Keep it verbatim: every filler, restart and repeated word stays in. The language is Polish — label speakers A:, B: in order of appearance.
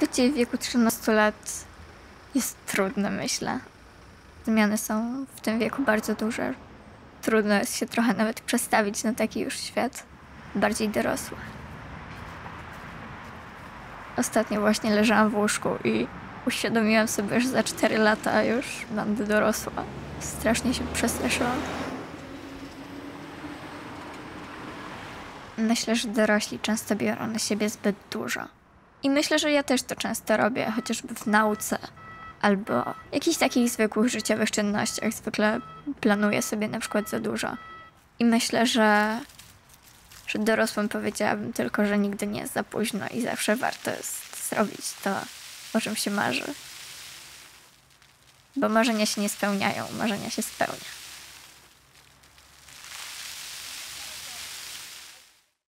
A: życie w wieku trzynastu lat jest trudne, myślę. Zmiany są w tym wieku bardzo duże. Trudno jest się trochę nawet przestawić na taki już świat bardziej dorosły. Ostatnio właśnie leżałam w łóżku i uświadomiłam sobie, że za cztery lata już będę dorosła. Strasznie się przestraszyłam. Myślę, że dorośli często biorą na siebie zbyt dużo. I myślę, że ja też to często robię, chociażby w nauce albo jakichś takich zwykłych życiowych czynnościach. Zwykle planuję sobie na przykład za dużo. I myślę, że, że dorosłym powiedziałabym tylko, że nigdy nie jest za późno i zawsze warto jest zrobić to, o czym się marzy. Bo marzenia się nie spełniają, marzenia się spełnia.